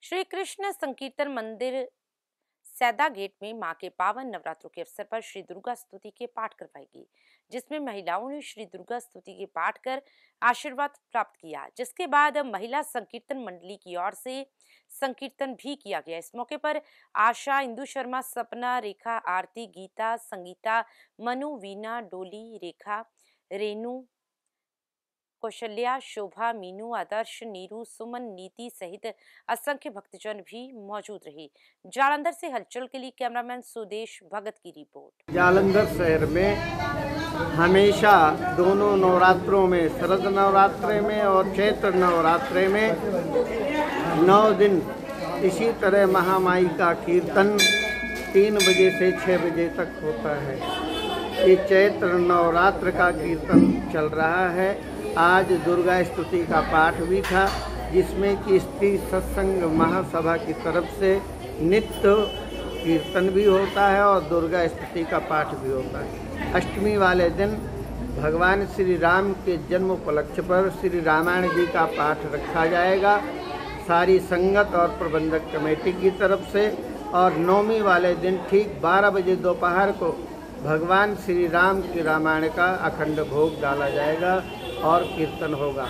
श्री कृष्ण संकीर्तन मंदिर सैदा गेट में मां के पावन नवरात्रों के अवसर पर श्री दुर्गा स्तुति के पाठ करवाई गई, जिसमें महिलाओं ने श्री दुर्गा स्तुति के पाठ कर आशीर्वाद प्राप्त किया। जिसके बाद महिला संकीर्तन मंडली की ओर से संकीर्तन भी किया गया। इस मौके पर आशा, इंदु शर्मा, सपना, रेखा, आरती, गीता, संगीता, मनु, वीना, डोली, रेखा, रेनू, कौशल्या, शोभा, मीनू, आदर्श, नीरू, सुमन, नीति सहित असंख्य भक्तजन भी मौजूद रहे। जालंधर से हलचल के लिए कैमरामैन सुदेश भगत की रिपोर्ट। जालंधर शहर में हमेशा दोनों नवरात्रों में, शरद नवरात्रे में और चैत्र नवरात्रे में 9 दिन इसी तरह महामाई का कीर्तन 3 बजे से 6 बजे तक होता है। ये चैत्र नवरात्र का कीर्तन चल रहा है। आज दुर्गा स्तुति का पाठ भी था, जिसमें कि स्त्री सत्संग महासभा की तरफ से नित्य कीर्तन भी होता है और दुर्गा स्तुति का पाठ भी होता है। अष्टमी वाले दिन भगवान श्री राम के जन्म उपलक्ष्य पर श्री रामायण जी का पाठ रखा जाएगा सारी संगत और प्रबंधक कमेटी की तरफ से। और नवमी वाले दिन ठीक 12 बजे दोपहर को भगवान श्री राम की रामायण का अखंड भोग डाला जाएगा और कीर्तन होगा।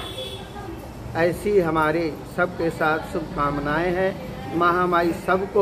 ऐसी हमारी सबके साथ शुभकामनाएं हैं। महामाई सबको,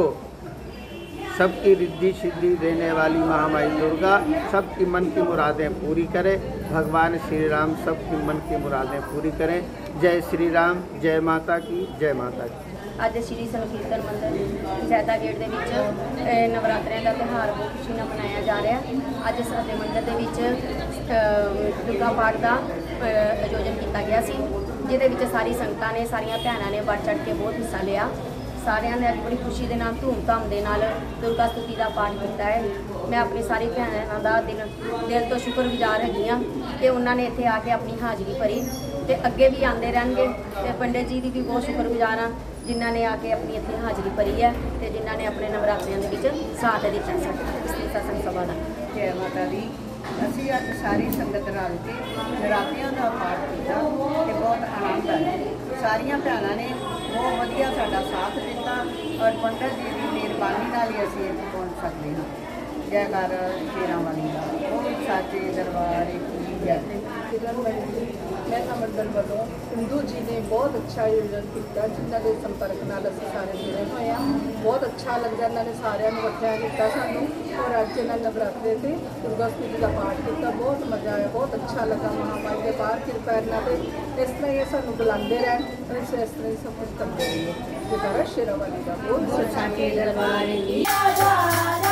सबकी रिद्धि सिद्धि देने वाली महामाई दुर्गा सबकी मन की मुरादें पूरी करे। भगवान श्री राम सबकी मन की मुरादें पूरी करें। जय श्री राम, जय माता की, जय माता की। ਅੱਜ श्री संकीर्तन मंदिर सैदा गेट ਦੇ ਵਿੱਚ ਨਵਰਾਤਰਿਆਂ ਦਾ ਤਿਉਹਾਰ ਬਹੁਤ ਖੁਸ਼ੀ ਨਾਲ ਮਨਾਇਆ ਜਾ ਰਿਹਾ। ਅੱਜ ਸਾਡੇ ਮੰਦਿਰ ਦੇ ਵਿੱਚ ਦੁਰਗਾ ਪਾਠ ਦਾ ਆਯੋਜਨ ਕੀਤਾ ਗਿਆ ਸੀ, ਜਿਹਦੇ ਵਿੱਚ ਸਾਰੀ ਸੰਗਤਾਂ ਨੇ, ਸਾਰੀਆਂ ਭੈਣਾਂ ਨੇ ਵੱਧ ਚੜ੍ਹ ਕੇ ਬਹੁਤ ਹਿੱਸਾ ਲਿਆ। ਸਾਰਿਆਂ ਨੇ ਅੱਜ ਬੜੀ ਖੁਸ਼ੀ ਦੇ ਨਾਲ, ਧੂਮਧਾਮ ਦੇ ਨਾਲ ਦੁਰਗਾ ਸਤੁਤੀ ਦਾ ਪਾਠ ਕੀਤਾ ਹੈ। ਮੈਂ ਆਪਣੀ ਸਾਰੀ ਭੈਣਾਂ ਦਾ ਦਿਲ ਤੋਂ ਸ਼ੁਕਰਗੁਜ਼ਾਰ ਹੈਗੀ ਹਾਂ ਕਿ ਉਹਨਾਂ ਨੇ ਇੱਥੇ ਆ ਕੇ ਆਪਣੀ ਹਾਜ਼ਰੀ ਭਰੀ ਤੇ ਅੱਗੇ ਵੀ ਆਉਂਦੇ ਰਹਿਣਗੇ। ਤੇ ਪੰਡਿਤ ਜੀ ਦੀ ਵੀ ਬਹੁਤ ਸ਼ੁਕਰਗੁਜ਼ਾਰ ਹਾਂ, ਜਿਨ੍ਹਾਂ ਨੇ ਆ ਕੇ ਆਪਣੀ ਇੱਥੇ ਹਾਜ਼ਰੀ ਭਰੀ ਹੈ ਤੇ ਜਿਨ੍ਹਾਂ ਨੇ ਆਪਣੇ ਨਵਰਾਤਰਿਆਂ ਦੇ ਵਿੱਚ ਸਾਥ ਦਿੱਤਾ ਸਾਡਾ ਇਸਤਰੀ ਸਤਸੰਗ ਸਭਾ ਦਾ। ਜੈ ਮਾਤਾ ਦੀ। ਅਸੀਂ ਅੱਜ ਸਾਰੀ ਸੰਗਤ ਰਲ ਕੇ ਨਰਾਤਿਆਂ ਦਾ ਪਾਠ ਕੀਤਾ ਤੇ ਬਹੁਤ ਆਨੰਦ ਆਇਆ। ਸਾਰੀਆਂ ਭੈਣਾਂ ਨੇ ਬਹੁਤ ਵਧੀਆ ਸਾਡਾ ਸਾਥ ਦਿੱਤਾ ਔਰ ਪੰਡਤ ਜੀ ਦੀ ਮਿਹਰਬਾਨੀ ਨਾਲ ਹੀ ਅਸੀਂ ਇੱਥੇ ਪਹੁੰਚ ਸਕਦੇ ਹਾਂ। ਜੈਕਾਰ ਸ਼ੇਰਾਂ ਵਾਲੀ ਦਾ, ਉਹ ਸਾਚੇ ਦਰਬਾਰ की जय। मैं अमरदल वालों इंदू जी ने बहुत अच्छा आयोजन किया, जिन्हों के संपर्क नाल असीं सारे जुड़े हुए हैं। बहुत अच्छा लगता, इन्होंने सारिਆਂ ਨੂੰ इकट्ठा किया सानू और अज इन्होंने नवरात्रे से दुर्गा स्तुति का पाठ किया। बहुत मज़ा आया, बहुत अच्छा लगा। महामाई के बाहर कृपा इन्हों पर इस तरह ही सानू बुलाते रहन और इस तरह ही सब कुछ करते रहिए। जयकारा शेरा वाली का, बहुत साचे दरबार की।